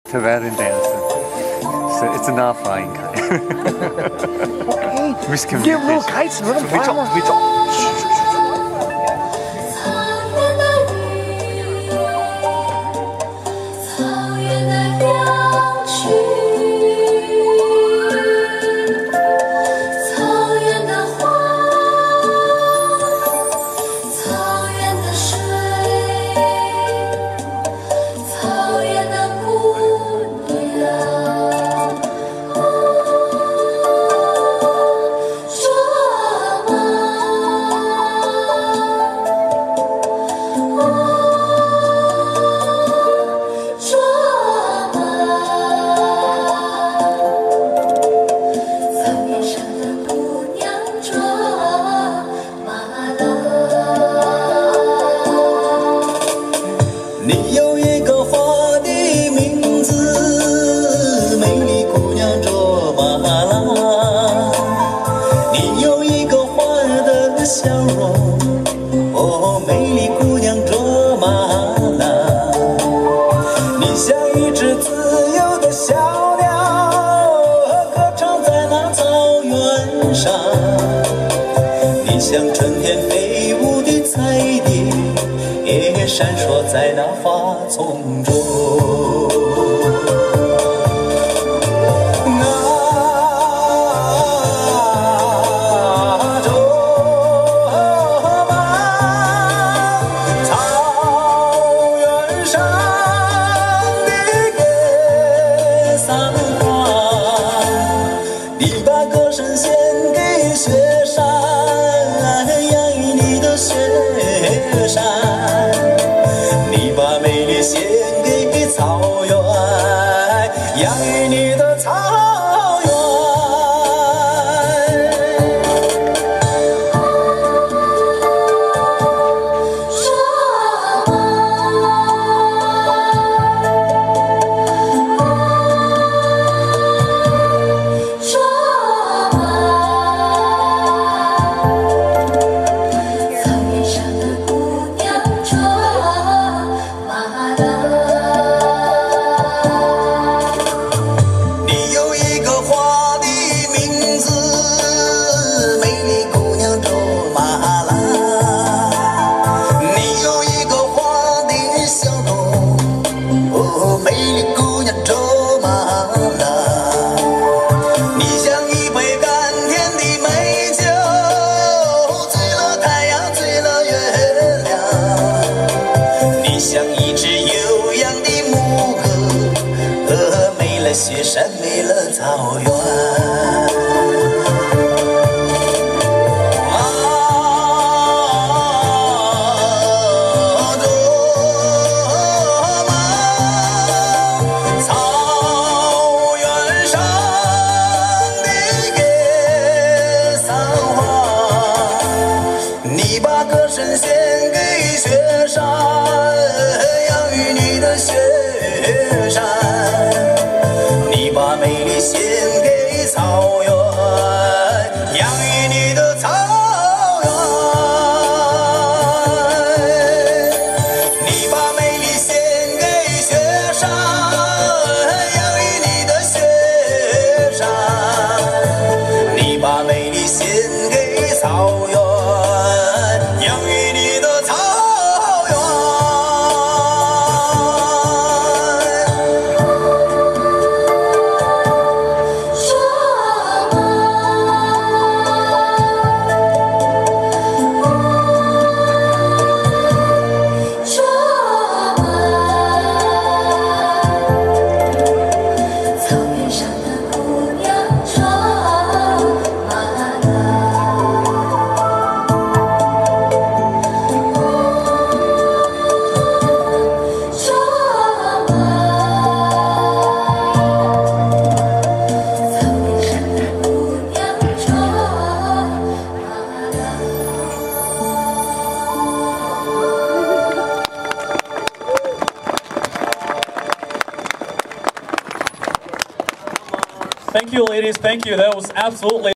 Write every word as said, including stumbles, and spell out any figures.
Taverin dancing. So it's a Nachfragen. Okay. Give little kites and let them fly. We talk. 你有一个花的名字，美丽姑娘卓玛拉。你有一个花儿的笑容，哦，美丽姑娘卓玛拉。你像一只自由的小鸟，歌唱在那草原上。你像春天飞舞的彩蝶，也闪烁在那花丛中。啊，卓玛，草原上的格桑花，你把歌声献给雪山，养育你的雪山。你把美丽献给草原，养育你的草原。你有一个花的名字，美丽姑娘卓玛拉。你有一个花的笑容，哦，美丽姑娘卓玛拉。你像一杯甘甜的美酒，醉了太阳，醉了月亮。你像一只悠扬的牧歌，呃，美了雪山，美了草原。啊，卓玛，草原上的格桑花，你把歌声献给雪山，养育你的雪山。你把美丽献给草原，养育你的草原。你把美丽献给雪山，养育你的雪山。你把美丽献给草原，养育你的草原。 Thank you, ladies. Thank you. That was absolutely